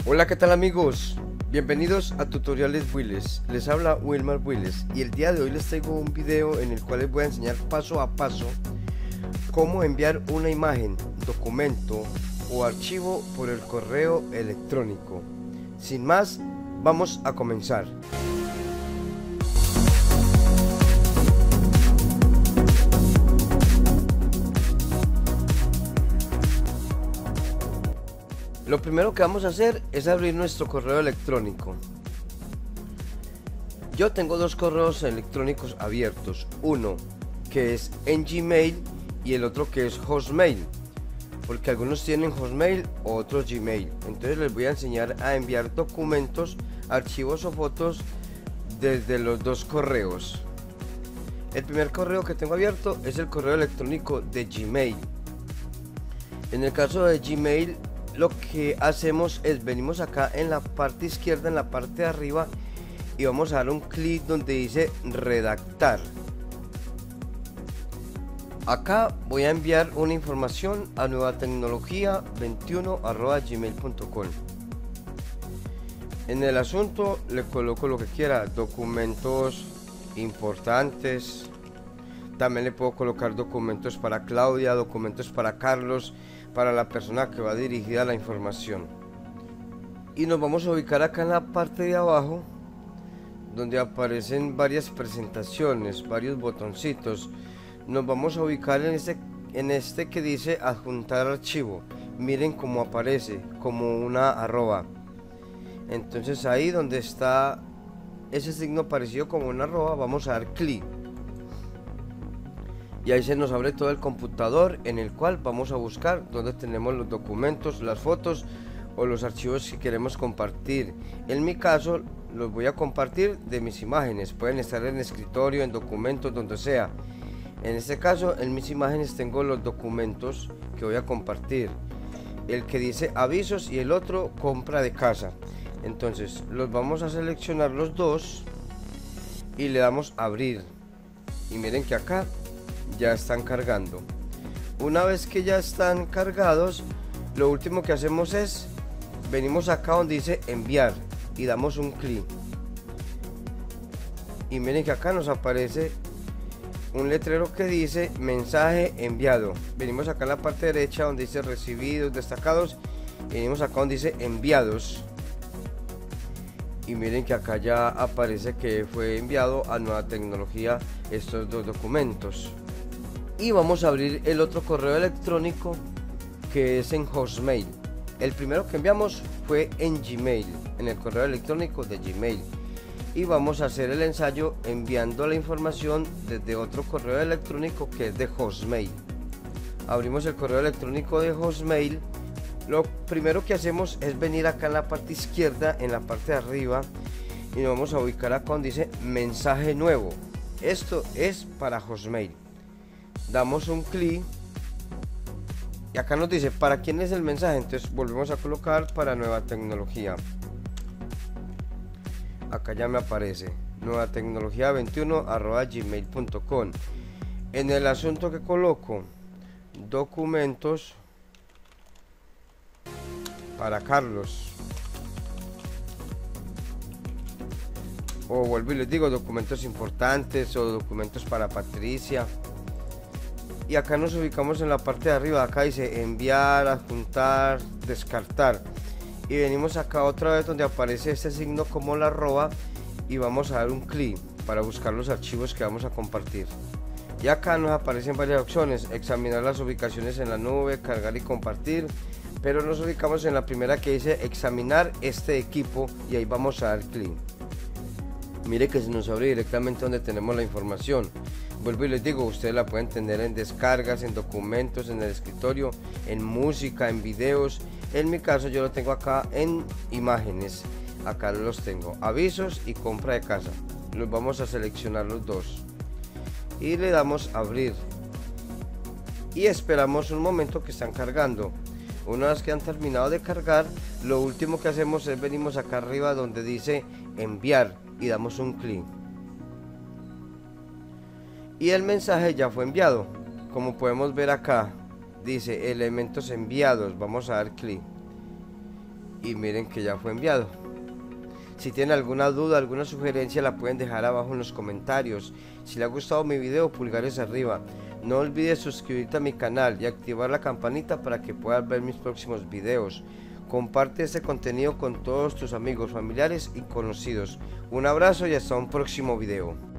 Hola, ¿qué tal amigos? Bienvenidos a Tutoriales Willes. Les habla Wilmar Willes y el día de hoy les traigo un video en el cual les voy a enseñar paso a paso cómo enviar una imagen, documento o archivo por el correo electrónico. Sin más, vamos a comenzar. Lo primero que vamos a hacer es abrir nuestro correo electrónico. Yo tengo dos correos electrónicos abiertos, uno que es en Gmail y el otro que es Hotmail, porque algunos tienen Hotmail o otros Gmail. Entonces les voy a enseñar a enviar documentos, archivos o fotos desde los dos correos. El primer correo que tengo abierto es el correo electrónico de Gmail. En el caso de Gmail, lo que hacemos es venimos acá en la parte izquierda, en la parte de arriba, y vamos a dar un clic donde dice redactar. Acá voy a enviar una información a nuevatecnologia21@gmail.com. En el asunto le coloco lo que quiera, documentos importantes. También le puedo colocar documentos para Claudia, documentos para Carlos, para la persona que va dirigida la información. Y nos vamos a ubicar acá en la parte de abajo, donde aparecen varias presentaciones, varios botoncitos. Nos vamos a ubicar en este que dice adjuntar archivo. Miren cómo aparece, como una arroba. Entonces ahí donde está ese signo parecido como una arroba, vamos a dar clic. Y ahí se nos abre todo el computador, en el cual vamos a buscar donde tenemos los documentos, las fotos o los archivos que queremos compartir. En mi caso los voy a compartir de mis imágenes, pueden estar en escritorio, en documentos, donde sea. En este caso en mis imágenes tengo los documentos que voy a compartir, el que dice avisos y el otro compra de casa. Entonces los vamos a seleccionar los dos y le damos a abrir, y miren que acá ya están cargando. Una vez que ya están cargados, lo último que hacemos es venimos acá donde dice enviar y damos un clic, y miren que acá nos aparece un letrero que dice mensaje enviado. Venimos acá en la parte derecha donde dice recibidos destacados y venimos acá donde dice enviados, y miren que acá ya aparece que fue enviado a Nueva Tecnología estos dos documentos. Y vamos a abrir el otro correo electrónico que es en Hotmail. El primero que enviamos fue en Gmail, en el correo electrónico de Gmail, y vamos a hacer el ensayo enviando la información desde otro correo electrónico que es de Hotmail. Abrimos el correo electrónico de Hotmail. Lo primero que hacemos es venir acá en la parte izquierda, en la parte de arriba, y nos vamos a ubicar acá donde dice mensaje nuevo. Esto es para Hotmail. Damos un clic y acá nos dice para quién es el mensaje. Entonces volvemos a colocar para Nueva Tecnología. Acá ya me aparece nuevatecnologia21@gmail.com. En el asunto que coloco documentos para Carlos, o vuelvo y les digo documentos importantes o documentos para Patricia. Y acá nos ubicamos en la parte de arriba. Acá dice enviar, adjuntar, descartar, y venimos acá otra vez donde aparece este signo como la arroba y vamos a dar un clic para buscar los archivos que vamos a compartir. Y acá nos aparecen varias opciones: examinar las ubicaciones en la nube, cargar y compartir, pero nos ubicamos en la primera que dice examinar este equipo, y ahí vamos a dar clic. Mire que se nos abre directamente donde tenemos la información. Vuelvo y les digo, ustedes la pueden tener en descargas, en documentos, en el escritorio, en música, en videos. En mi caso yo lo tengo acá en imágenes. Acá los tengo, avisos y compra de casa. Los vamos a seleccionar los dos y le damos a abrir y esperamos un momento que están cargando. Una vez que han terminado de cargar, lo último que hacemos es venimos acá arriba donde dice enviar y damos un clic, y el mensaje ya fue enviado. Como podemos ver acá dice elementos enviados, vamos a dar clic y miren que ya fue enviado. Si tienen alguna duda, alguna sugerencia, la pueden dejar abajo en los comentarios. Si les ha gustado mi video, pulgares arriba. No olvides suscribirte a mi canal y activar la campanita para que puedas ver mis próximos videos. Comparte este contenido con todos tus amigos, familiares y conocidos. Un abrazo y hasta un próximo video.